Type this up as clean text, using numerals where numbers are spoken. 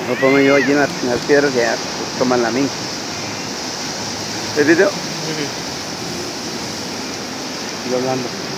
No pongo aquí en las piedras y ya toman la min. ¿El video? Yo hablando.